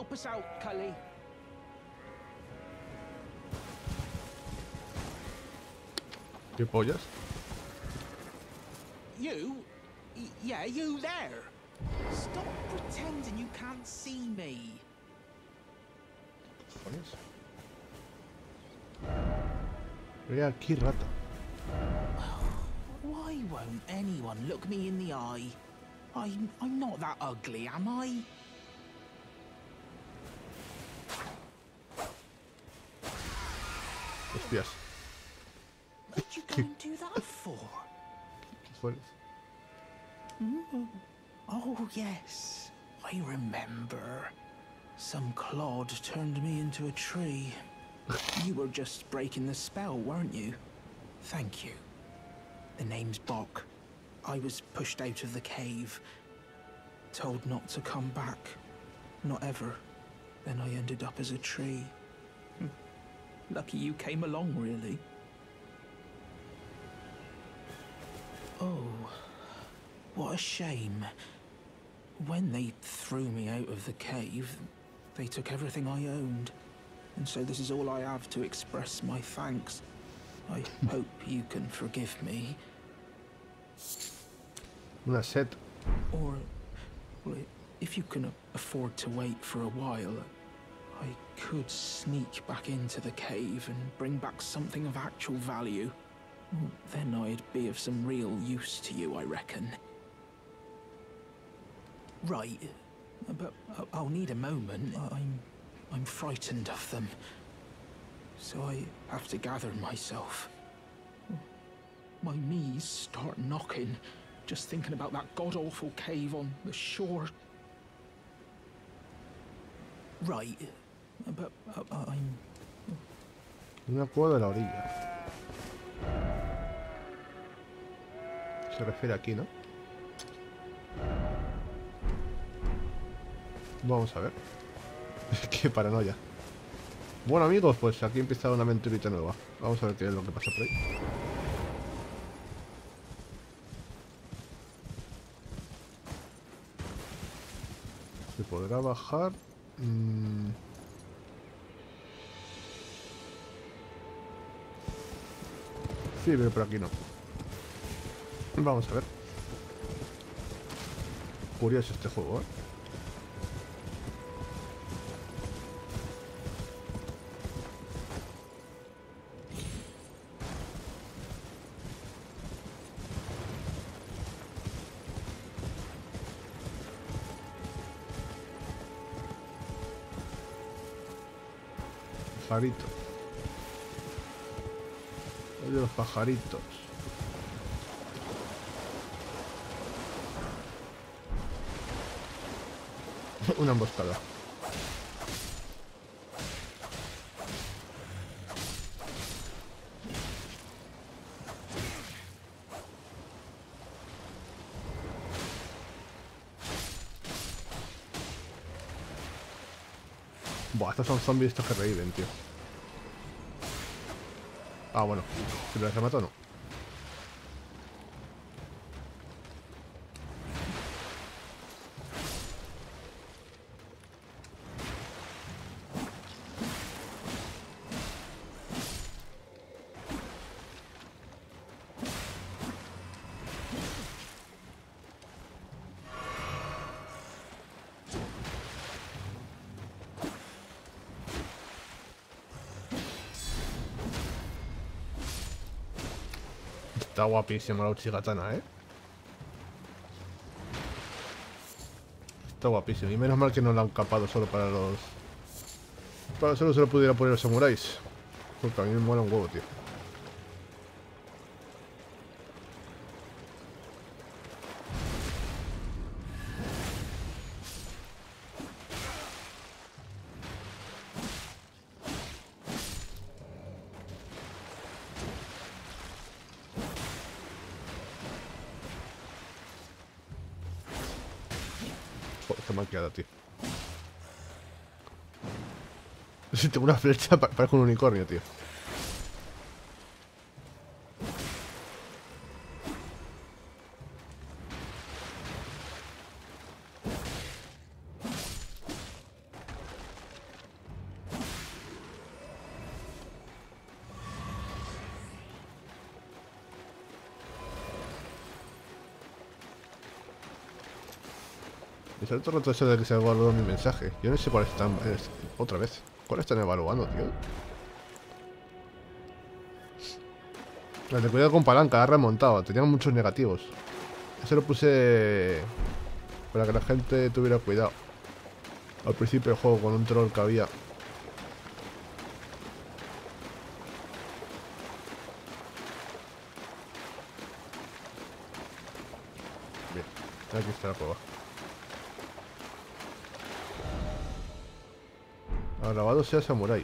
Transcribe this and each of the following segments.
Help us out, Cully. ¿Qué pollas? You? Yeah, you there. Stop pretending you can't see me. Cojones. Ve aquí, rata. Why won't anyone look me in the eye? I'm not that ugly, am I? Hostias. What'd you go and do that for? ¿Qué fue? Oh, yes. I remember. Some clod turned me into a tree. You were just breaking the spell, weren't you? Thank you. The name's Bok. I was pushed out of the cave. Told not to come back. Not ever. Then I ended up as a tree. Lucky you came along, really. Oh, what a shame. When they threw me out of the cave, they took everything I owned. And so this is all I have to express my thanks. I hope you can forgive me. Una set. Or, well, if you can afford to wait for a while, I could sneak back into the cave and bring back something of actual value. Then I'd be of some real use to you, I reckon. Right, but I'll need a moment. I'm frightened of them. So I have to gather myself. My knees start knocking, just thinking about that god-awful cave on the shore. Right, but I'm... Una cueva de la orilla. Se refiere aquí, ¿no? Vamos a ver. Qué paranoia. Bueno, amigos, pues aquí empieza una aventurita nueva. Vamos a ver qué es lo que pasa por ahí. ¿Se podrá bajar? Sí, pero por aquí no. Vamos a ver. Curioso este juego, ¿eh? Pajarito. Oye, los pajaritos. Una emboscada. Buah, estos son zombies estos que reviven, tío. Ah, bueno. Si los remato, no. Está guapísima la Uchigatana, ¿eh? Está guapísimo. Y menos mal que no la han capado solo para los... Para solo se lo pudiera poner los samuráis. Porque a mí me mola un huevo, tío. Joder, está mal quedada, tío. Si tengo una flecha, parezco un unicornio, tío. Y sobre todo rato eso de que se evaluó mi mensaje. Yo no sé cuáles están... otra vez. ¿Cuáles están evaluando, tío? El de cuidado con palanca, ha remontado. Tenían muchos negativos. Eso lo puse... para que la gente tuviera cuidado. Al principio del juego, con un troll que había. Bien, aquí está la cueva. Alabado sea Samurai.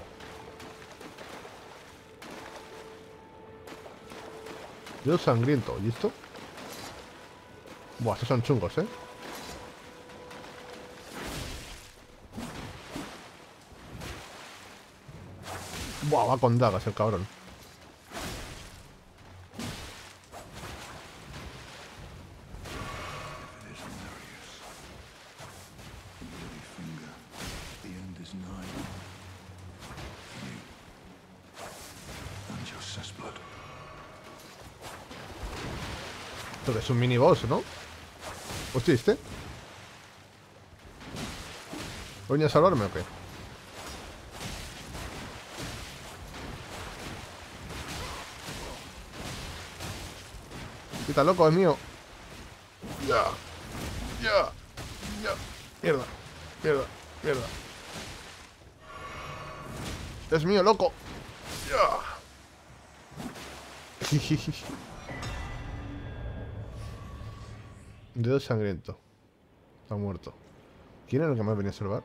Dedo sangriento, ¿y esto? Buah, estos son chungos, ¿eh? Buah, va con dagas el cabrón. Esto es un mini boss, ¿no? Hostia, ¿este? ¿Voy a salvarme o qué? Quita, loco, es mío. Ya. Ya. Ya. Mierda. Mierda. Mierda. Es mío, loco. Ya. Dedo sangriento. Está muerto. ¿Quién era el que más venía a salvar?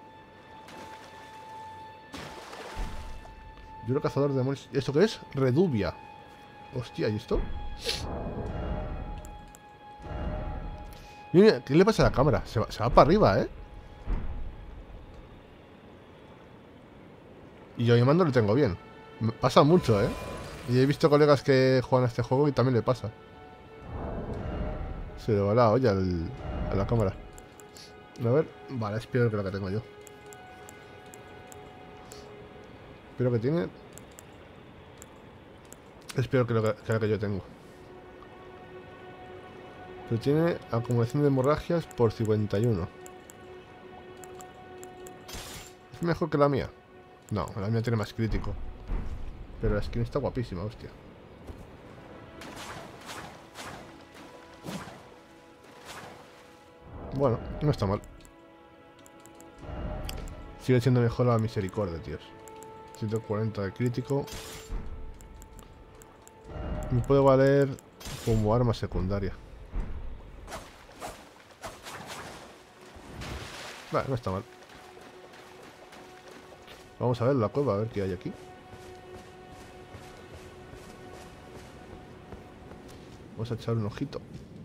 Yo era cazador de demonios. ¿Esto qué es? Redubia. Hostia, ¿y esto? Mira, ¿qué le pasa a la cámara? Se va para arriba, ¿eh? Y yo mando lo tengo bien. Me pasa mucho, ¿eh? Y he visto colegas que juegan a este juego y también le pasa. Se le va la olla a la cámara. A ver. Vale, es peor que la que tengo yo. Pero que tiene... Es peor que la que yo tengo. Pero tiene acumulación de hemorragias por 51. ¿Es mejor que la mía? No, la mía tiene más crítico. Pero la skin está guapísima, hostia. Bueno, no está mal. Sigue siendo mejor la misericordia, tíos. 140 de crítico. Me puede valer como arma secundaria. Vale, no está mal. Vamos a ver la cueva, a ver qué hay aquí. Vamos a echar un ojito.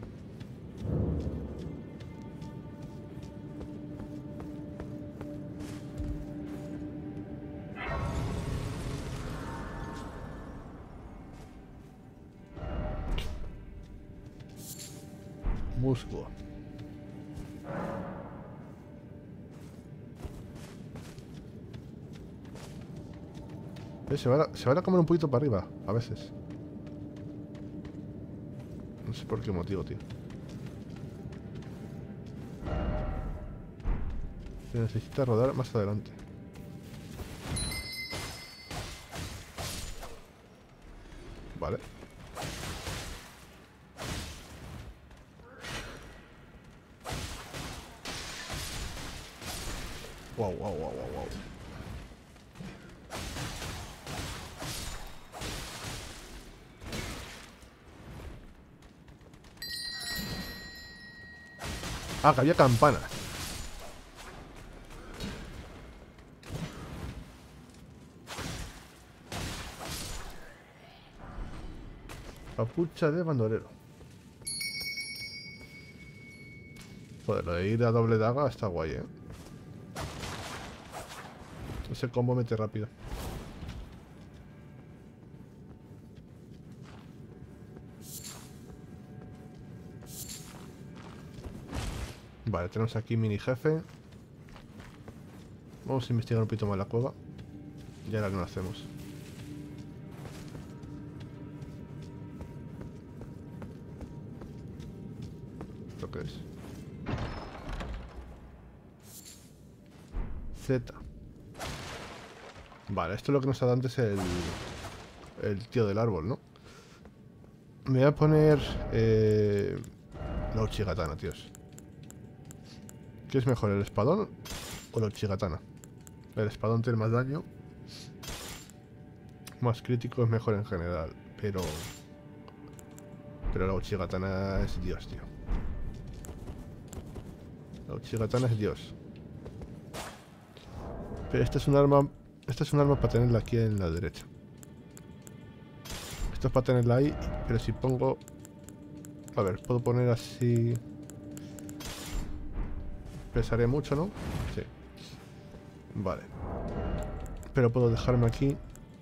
Musgo. Se va a comer un poquito para arriba, a veces. No sé por qué motivo, tío. Se necesita rodar más adelante. Vale. Wow, wow, wow, wow, wow. Ah, que había campanas. Capucha de bandolero. Joder, lo de ir a doble daga está guay, ¿eh? Ese combo mete rápido. Vale, tenemos aquí mini jefe. Vamos a investigar un poquito más la cueva. Y ahora no lo hacemos. ¿Esto qué es? Z. Vale, esto es lo que nos ha dado antes el tío del árbol, ¿no? Me voy a poner la Uchigatana, tíos. ¿Qué es mejor, el espadón o la Uchigatana? El espadón tiene más daño. Más crítico, es mejor en general. Pero la Uchigatana es Dios, tío. La Uchigatana es Dios. Pero esta es un arma para tenerla aquí en la derecha. Esto es para tenerla ahí, pero si pongo... A ver, puedo poner así... Pesaré mucho, ¿no? Sí. Vale. Pero puedo dejarme aquí.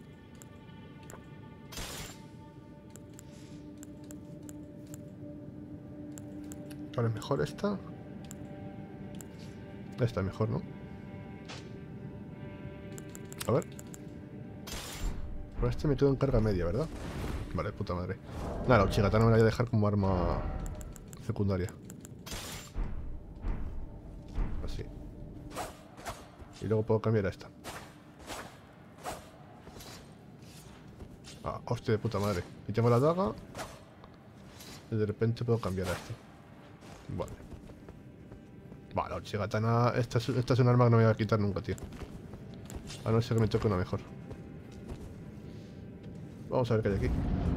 Vale, mejor esta. Esta es mejor, ¿no? A ver. Por este me quedo en carga media, ¿verdad? Vale, puta madre. Nada, la Uchigatana me la voy a dejar como arma secundaria. Así. Y luego puedo cambiar a esta. Ah, hostia de puta madre. Y tengo la daga. Y de repente puedo cambiar a esta. Vale. Vale, la Uchigatana. Esta es un arma que no me voy a quitar nunca, tío. A no ser que me toque una mejor. Vamos a ver qué hay aquí.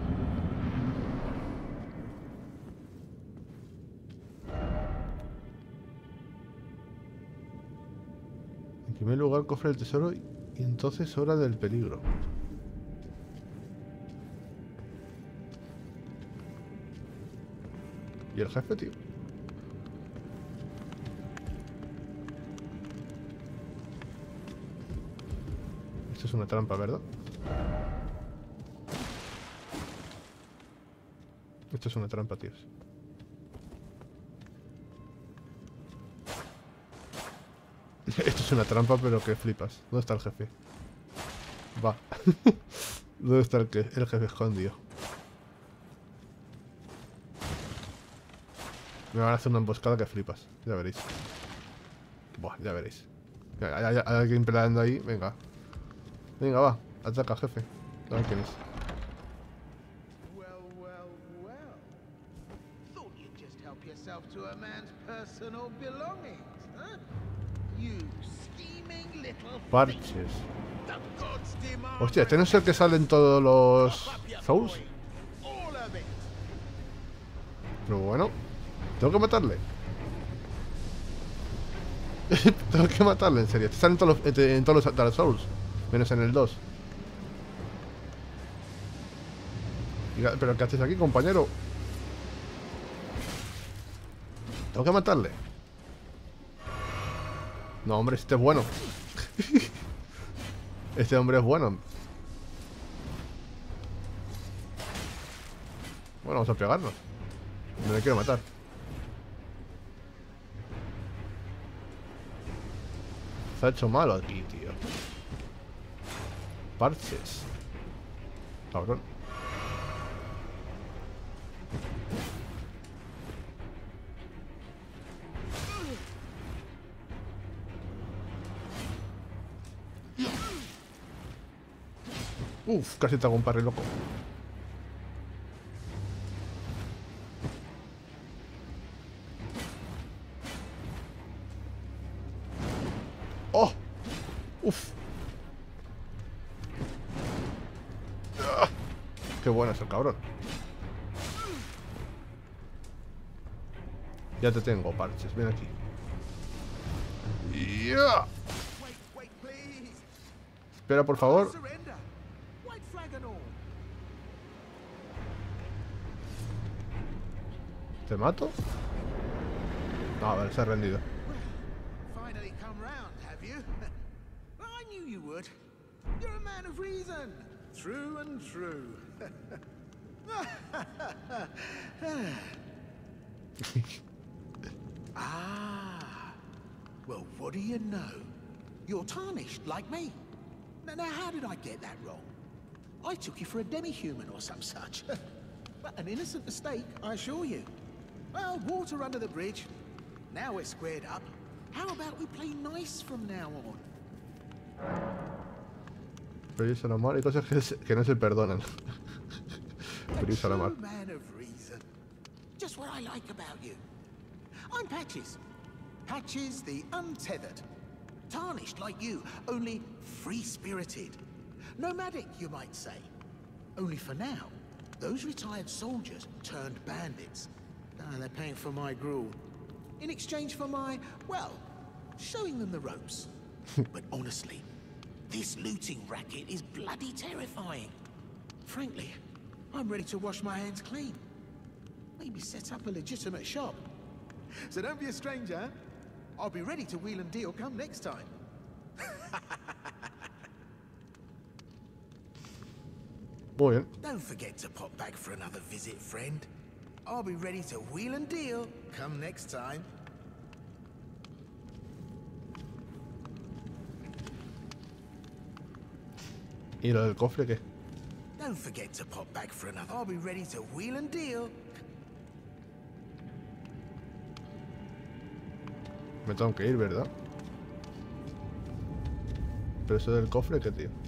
En primer lugar, cofre del tesoro y entonces hora del peligro. ¿Y el jefe, tío? Esto es una trampa, ¿verdad? Esto es una trampa, tíos. Esto es una trampa, pero que flipas. ¿Dónde está el jefe? Va. ¿Dónde está el jefe escondido? Me van a hacer una emboscada que flipas. Ya veréis. Buah, ya veréis. Hay alguien peleando ahí. Venga. Venga, va. Ataca, jefe. A ver quién es. To a man's personal belongings, huh? You scheming little Parches. the gods demand. Hostia, ¿este no es el que sale en todos los Souls? All of it. Pero bueno, tengo que matarle. Tengo que matarle, en serio. Te salen en todos los Dark Souls, menos en el 2. ¿Pero qué haces aquí, compañero? Tengo que matarle. No, hombre, este es bueno. Este hombre es bueno. Bueno, vamos a pegarnos. No le quiero matar. Se ha hecho malo aquí, tío. Parches. Cabrón. Uf, casi te hago un parry loco. ¡Oh! ¡Uf! ¡Ah! ¡Qué bueno es el cabrón! Ya te tengo, Parches. Ven aquí. ¡Ya! Espera, por favor. ¿Te mato? No, vale, se ha rendido. Finally come round, have you? I knew you would. You're a man of reason. True and true. Ah. Well, what do you know? You're tarnished, like me. Now, how did I get that wrong? I took you for a demi-human or some such. But an innocent mistake, I assure you. Well, water under the bridge. Now we're squared up. How about we play nice from now on? Pero a la mar, hay cosas que no se perdonan. Pero a la mar. Man of reason. Just what I like about you. I'm Patches. Patches the untethered. Tarnished like you, only free-spirited. Nomadic, you might say. Only for now, those retired soldiers turned bandits. Ah, they're paying for my gruel. In exchange for my, well, showing them the ropes. But honestly, this looting racket is bloody terrifying. Frankly, I'm ready to wash my hands clean. Maybe set up a legitimate shop. So don't be a stranger. I'll be ready to wheel and deal come next time. Muy bien. Don't forget to pop back for another visit, friend. I'll be ready to wheel and deal come next time. ¿Y lo del cofre qué? Don't forget to pop back for another. I'll be ready to wheel and deal. Me tengo que ir, ¿verdad? Pero eso del cofre, ¿qué, tío?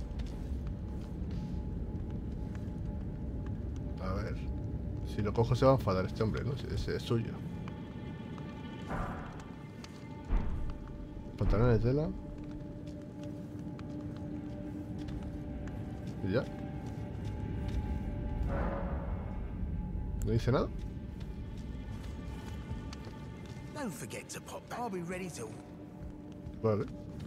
A ver. Si lo cojo se va a enfadar este hombre, ¿no? Ese es suyo. Pantalones de tela. ¿Y ya? ¿No dice nada? Don't forget to pop back. I'll be ready to... Vale.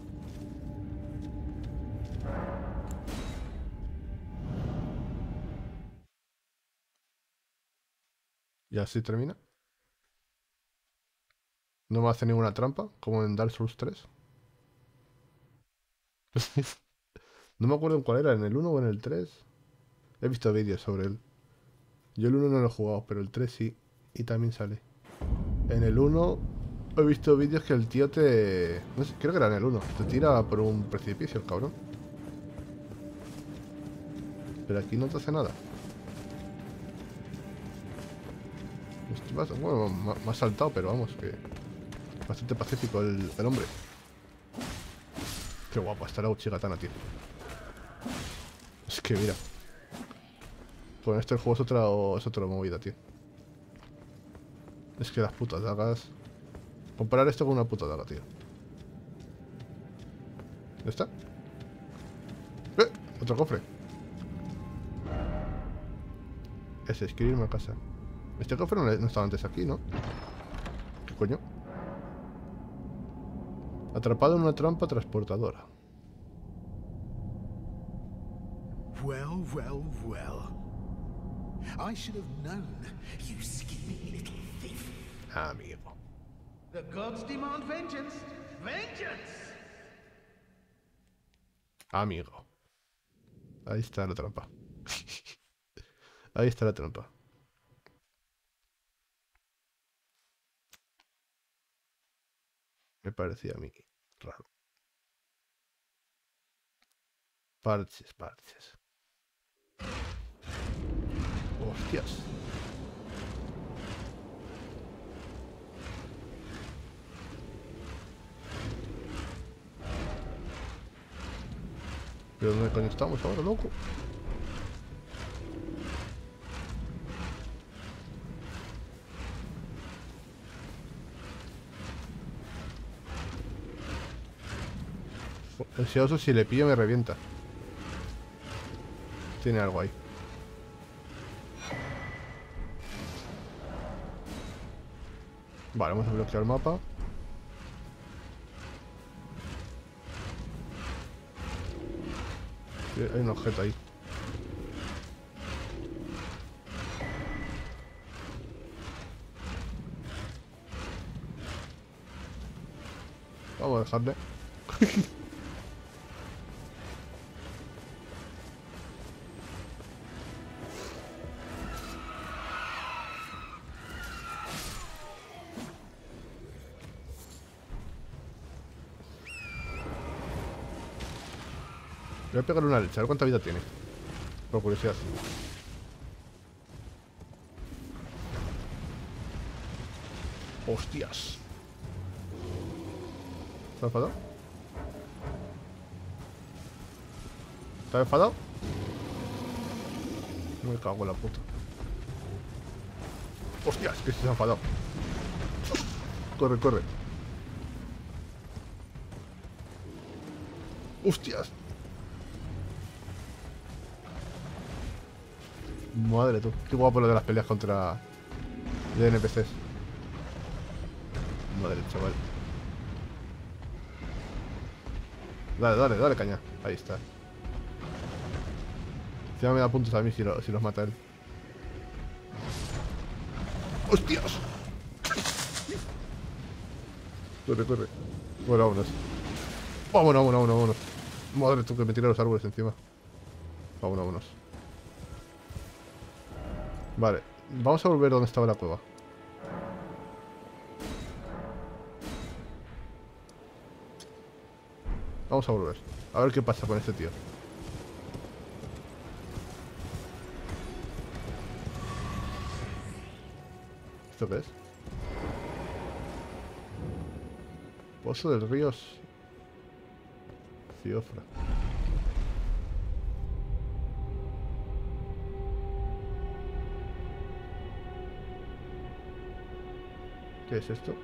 Y así termina. No me hace ninguna trampa, como en Dark Souls 3. No me acuerdo en cuál era, en el 1 o en el 3. He visto vídeos sobre él. Yo el 1 no lo he jugado, pero el 3 sí. Y también sale. En el 1 he visto vídeos que el tío te... No sé, creo que era en el 1. Te tira por un precipicio el cabrón. Pero aquí no te hace nada. Bueno, me ha saltado, pero vamos, que... Bastante pacífico el hombre. Qué guapo está la Uchigatana, tío. Es que mira. Con esto el juego es otra movida, tío. Es que las putas dagas... Comparar esto con una puta daga, tío. ¿Dónde está? Otro cofre. Ese, escribirme a casa. Este cofre no estaba antes aquí, ¿no? ¿Qué coño? Atrapado en una trampa transportadora. Well, well, well. I should have known, you scheming little thief. Amigo. The gods demand vengeance. Vengeance! Amigo. Ahí está la trampa. Ahí está la trampa. Me parecía a mí raro. Parches. Hostias. ¿Pero dónde coño estamos ahora, loco? Ese oso, si le pillo me revienta. Tiene algo ahí. Vale, vamos a bloquear el mapa. Hay un objeto ahí. Vamos a dejarle. Le voy a pegar una leche, a ver cuánta vida tiene. Por curiosidad. Hostias. ¿Se ha enfadado? ¿Estás enfadado? Me cago en la puta. Hostias, que se ha enfadado. Corre, corre. Hostias. Madre tú. Qué guapo lo de las peleas contra de NPCs. Madre, chaval. Dale, dale, dale caña. Ahí está. Encima me da puntos a mí si los mata él. ¡Hostias! Corre, corre. Bueno, vámonos. Vámonos, vámonos, vámonos. Madre tú que me tiré los árboles encima. Vámonos, vámonos. Vale. Vamos a volver donde estaba la cueva. Vamos a volver. A ver qué pasa con este tío. ¿Esto qué es? Pozo del río Ciofra. ¿Qué es esto?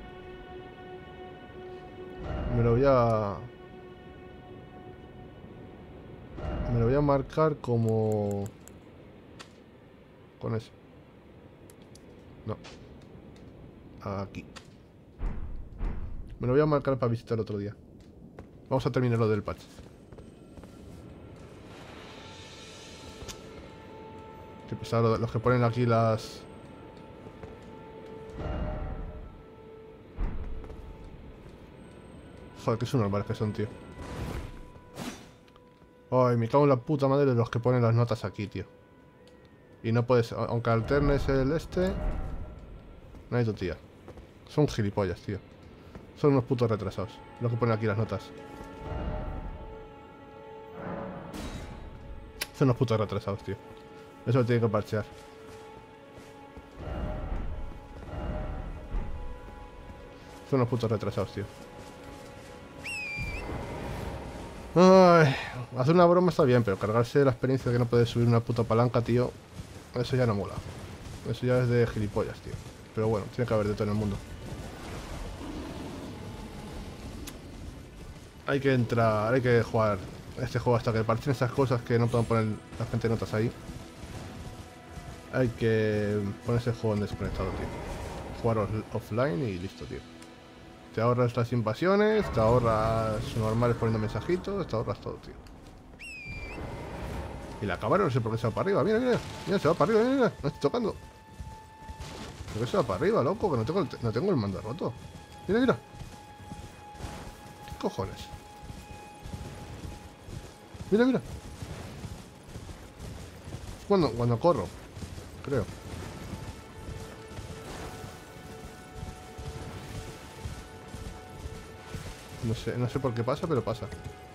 Me lo voy a marcar como... con eso. No. Aquí. Me lo voy a marcar para visitar otro día. Vamos a terminar lo del patch. Qué pesado los que ponen aquí las... Joder, que son normales que son, tío. Ay, me cago en la puta madre de los que ponen las notas aquí, tío. Y no puedes... Aunque alternes el este... No hay tu tía. Son gilipollas, tío. Son unos putos retrasados. Los que ponen aquí las notas. Son unos putos retrasados, tío. Eso lo tiene que parchear. Son unos putos retrasados, tío. Ay, hacer una broma está bien, pero cargarse la experiencia de que no puedes subir una puta palanca, tío. Eso ya no mola. Eso ya es de gilipollas, tío. Pero bueno, tiene que haber de todo en el mundo. Hay que entrar, hay que jugar este juego hasta que parchen esas cosas que no puedan poner la gente notas ahí. Hay que poner ese juego en desconectado, tío. Jugar offline y listo, tío. Te ahorras las invasiones, te ahorras normales poniendo mensajitos, te ahorras todo, tío. Y la cámara no sé por qué se va para arriba. Mira, mira, mira, se va para arriba, mira, mira. No estoy tocando. ¿Por qué se va para arriba, loco? Que no tengo el mando roto. Mira, mira. ¿Qué cojones? Mira, mira. Cuando corro, creo. No sé por qué pasa, pero pasa.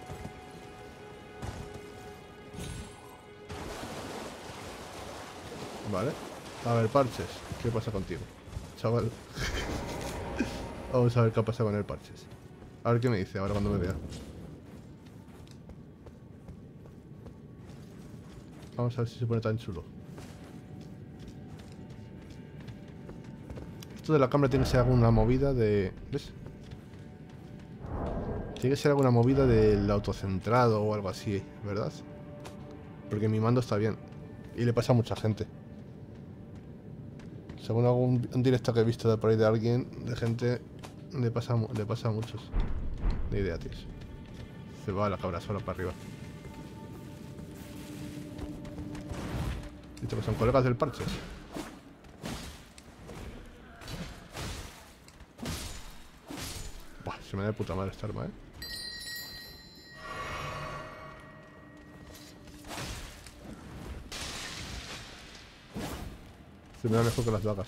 Vale. A ver, Parches. ¿Qué pasa contigo, chaval? Vamos a ver qué pasa con el Parches. A ver qué me dice ahora cuando me vea. Vamos a ver si se pone tan chulo. Esto de la cámara tiene que ser alguna movida de... ¿Ves? Tiene que ser alguna movida del autocentrado o algo así, ¿verdad? Porque mi mando está bien. Y le pasa a mucha gente. Según un directo que he visto de por ahí de alguien, de gente, le pasa a muchos. Ni idea, tío. Se va la cabra sola para arriba. Dicho que son colegas del Parches. Buah, se me da de puta madre esta arma, Se me da mejor que las dagas.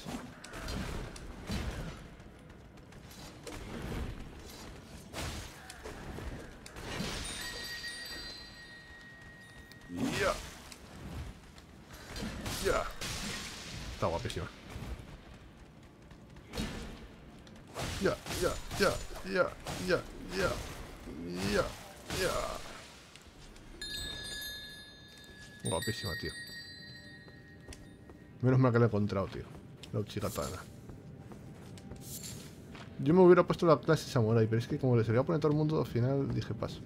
Ya. Ya. Está guapísima. Ya, ya, ya, ya, ya, ya, ya, ya. Guapísima, tío. Menos mal que la he encontrado, tío. La Uchigatana. Yo me hubiera puesto la clase Samurai, pero es que como les voy a poner todo el mundo, al final dije paso.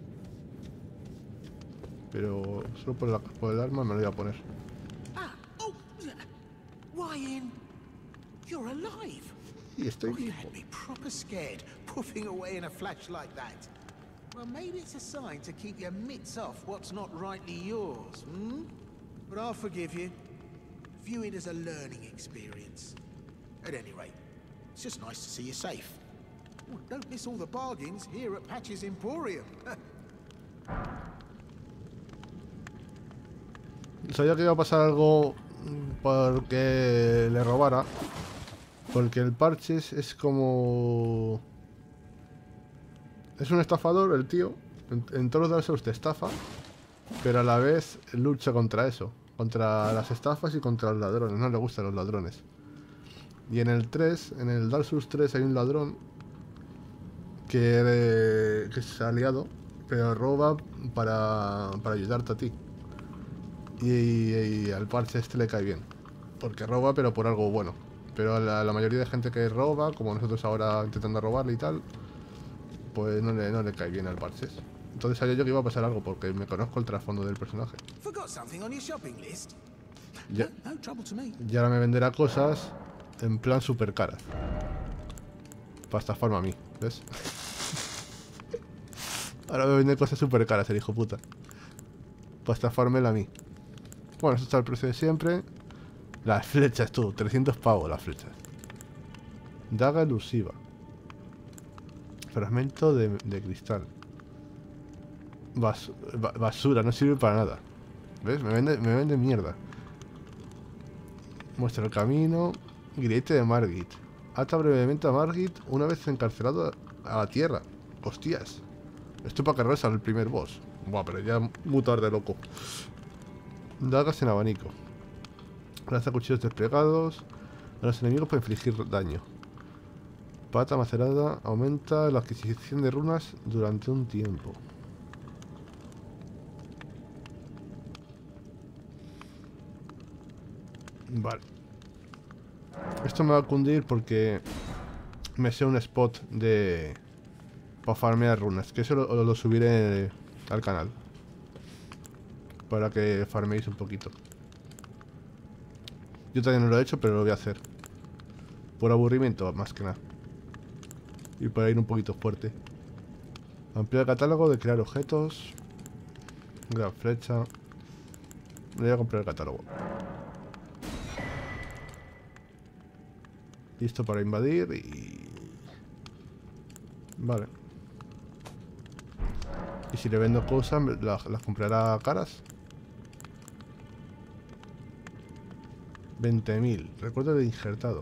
Pero solo por el arma me lo voy a poner. Ah, oh, Ryan, you're alive. Y estoy You vivo. had me proper scared, puffing away in a flash like that. Well, maybe it's a sign to keep your mitts off what's not rightly yours, hmm? But I'll forgive you. View it as a learning experience. At any rate, it's just nice to see you safe. Oh, don't miss all the bargains here at Patch's Emporium. Sabía que iba a pasar algo porque le robara. Porque el Parches es como... Es un estafador, el tío. En todos los Dark Souls te estafa, pero a la vez lucha contra eso. Contra las estafas y contra los ladrones. No le gustan los ladrones. Y en el 3, en el Dark Souls 3 hay un ladrón que es aliado, pero roba para ayudarte a ti. Y al Parche este le cae bien. Porque roba, pero por algo bueno. Pero a la mayoría de gente que roba, como nosotros ahora intentando robarle y tal, pues no le cae bien al Parches. Entonces sabía yo que iba a pasar algo, porque me conozco el trasfondo del personaje. Forgot something on your shopping list? Ya, No trouble to me. y ahora me venderá cosas en plan super caras. Para estafarme a mí, ¿ves? Ahora me vende cosas super caras el hijo puta. Para estafármela a mí. Bueno, eso está el precio de siempre. Las flechas, tú, 300 pavos las flechas. Daga elusiva. Fragmento de cristal. Basura, no sirve para nada. ¿Ves? Me vende mierda. Muestra el camino. Grillete de Margit. Ata brevemente a Margit una vez encarcelado a la tierra. Hostias. Esto para cargarse al primer boss. Buah, pero ya muy tarde, loco. Dagas en abanico. Lanza cuchillos desplegados a los enemigos para infligir daño. Pata macerada aumenta la adquisición de runas durante un tiempo. Vale. Esto me va a cundir porque me sé un spot de... para farmear runas. Que eso lo subiré al canal. Para que farmeéis un poquito. Yo todavía no lo he hecho, pero lo voy a hacer. Por aburrimiento, más que nada. Y para ir un poquito fuerte. Ampliar el catálogo de crear objetos. Gran flecha. Me voy a comprar el catálogo. Listo para invadir y... Vale. Y si le vendo cosas, las comprará caras. 20.000. Recuerdo de injertado.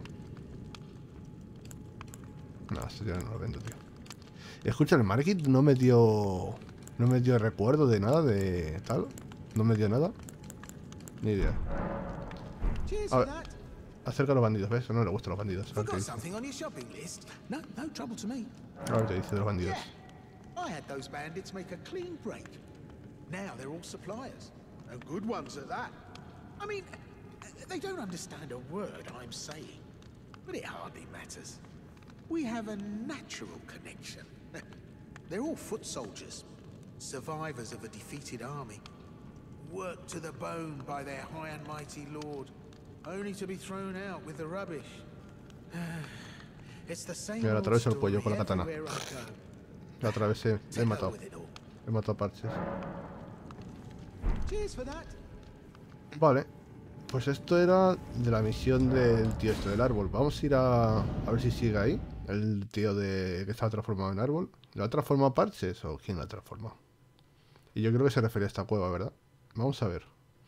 No, esto ya no lo vendo, tío. Escucha, el Margit no me dio... No me dio recuerdo de nada de tal. No me dio nada. Ni idea. Cheers A for ver, that. acerca a los bandidos, ¿ves? No le gustan los bandidos. A ver qué Forgot dice. something on your shopping list? No trouble to me. A ver qué dice de los bandidos. Yeah, I had those bandits make a clean break. Now they're all suppliers, and good ones at that. I mean, they don't understand a word I'm saying, but it hardly matters. We have a natural connection. They're all foot soldiers, survivors of a defeated army, worked to the bone by their high and mighty lord, only to be thrown out with the rubbish. It's the same Mira, le old atraveso el story cuello con la katana. everywhere I go. La atravesé. Le he To hell matado. with it all. He matado a Parches. Cheers for that. Vale. Pues esto era de la misión del tío este del árbol. Vamos a ir a ver si sigue ahí. El tío de que estaba transformado en árbol. ¿Lo ha transformado a Parches o quién lo ha transformado? Y yo creo que se refería a esta cueva, ¿verdad? Vamos a ver.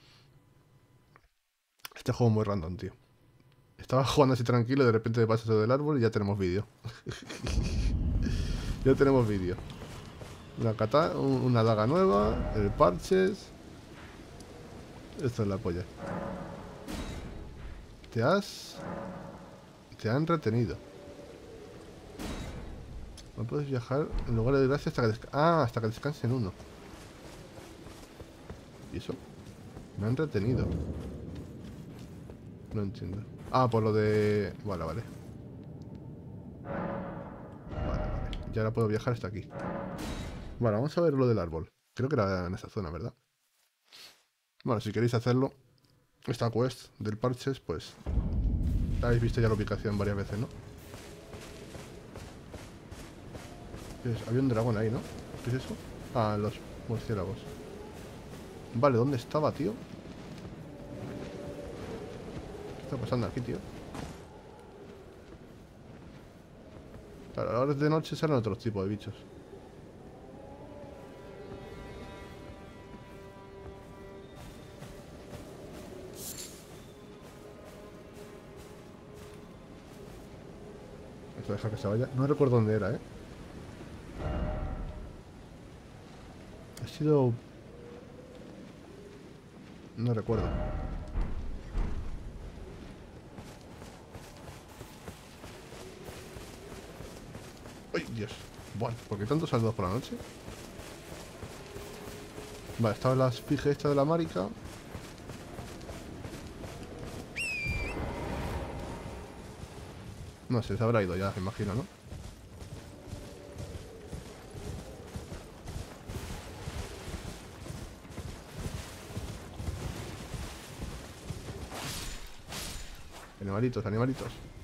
Este juego es muy random, tío. Estaba jugando así tranquilo y de repente me pasa eso del árbol y ya tenemos vídeo. Ya tenemos vídeo. Una daga nueva, el Parches. Esto es la polla. Te han retenido. No puedes viajar en lugar de gracia hasta que hasta que descanse en uno. ¿Y eso? Me han retenido. No entiendo. Ah, por lo de... Vale, vale. Vale, vale. Y ahora puedo viajar hasta aquí. Vale, vamos a ver lo del árbol. Creo que era en esa zona, ¿verdad? Bueno, si queréis hacerlo, esta quest del parches, pues... Habéis visto ya la ubicación varias veces, ¿no? ¿Qué es? Había un dragón ahí, ¿no? ¿Qué es eso? Ah, los murciélagos. Vale, ¿dónde estaba, tío? ¿Qué está pasando aquí, tío? Claro, ahora de noche salen otros tipos de bichos. Esto deja que se vaya. No recuerdo dónde era, ¿eh? Ha sido... No recuerdo. ¡Ay, Dios! Bueno, ¿por qué tantos saldos por la noche? Vale, estaba la esfinge esta de la marica. No sé, se habrá ido ya, me imagino, ¿no? Animalitos, animalitos.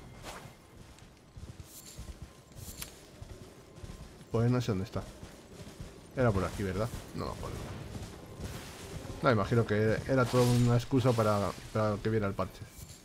Pues no sé dónde está. Era por aquí, ¿verdad? No me acuerdo. No, imagino que era toda una excusa para que viera el parche.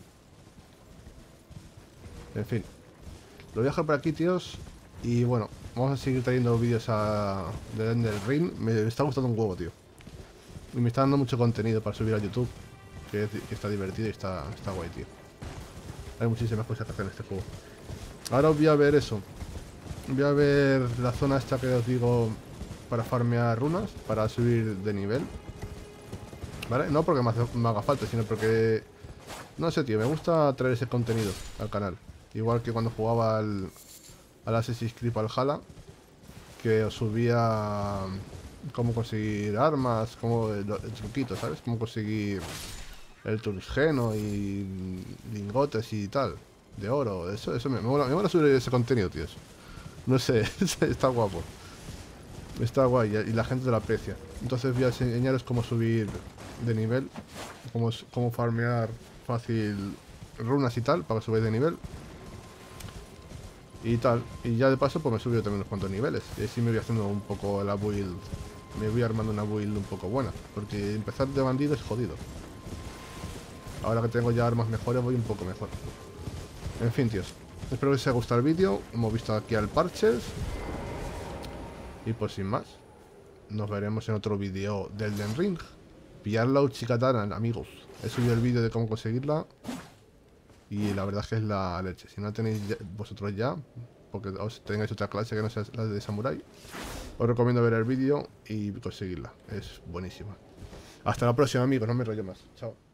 En fin. Lo voy a dejar por aquí, tíos. Y bueno, vamos a seguir trayendo vídeos de Elden Ring. Me está gustando un huevo, tío. Y me está dando mucho contenido para subir a YouTube. Que está divertido y está guay, tío. Hay muchísimas cosas que hacer en este juego. Ahora os voy a ver eso. Voy a ver la zona esta que os digo para farmear runas, para subir de nivel. ¿Vale? No porque me haga falta, sino porque... No sé, tío, me gusta traer ese contenido al canal. Igual que cuando jugaba al Assassin's Creed Valhalla, que os subía cómo conseguir armas, como el truquito, ¿sabes? Cómo conseguir el tungsteno y lingotes y tal, de oro. Eso me mola subir ese contenido, tíos. No sé, está guapo. Está guay y la gente lo aprecia. Entonces voy a enseñaros cómo subir de nivel, cómo farmear fácil runas y tal, para que subáis de nivel. Y tal, y ya de paso pues me he subido también unos cuantos niveles. Y así me voy haciendo un poco la build. Me voy armando una build un poco buena. Porque empezar de bandido es jodido. Ahora que tengo ya armas mejores voy un poco mejor. En fin, tíos, espero que os haya gustado el vídeo. Hemos visto aquí al Parches. Y pues sin más, nos veremos en otro vídeo del Elden Ring. Pillar la Uchigatana, amigos. He subido el vídeo de cómo conseguirla. Y la verdad es que es la leche. Si no la tenéis vosotros ya, porque os tengáis otra clase que no sea la de Samurai, os recomiendo ver el vídeo y conseguirla. Es buenísima. Hasta la próxima, amigos. No me rollo más. Chao.